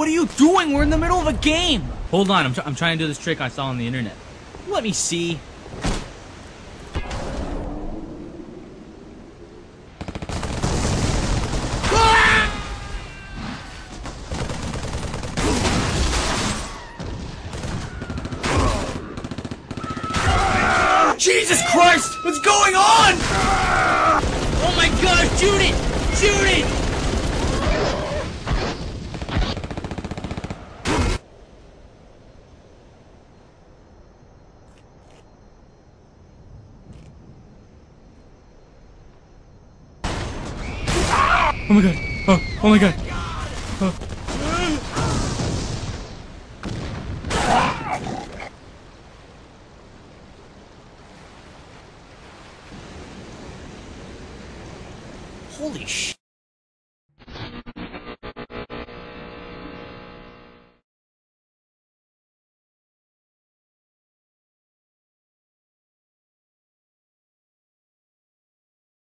What are you doing? We're in the middle of a game. Hold on, I'm trying to do this trick I saw on the internet. Let me see. Jesus Christ! What's going on? Oh my god, shoot it! Shoot it! Oh my god. Oh my god. Oh. Holy sh!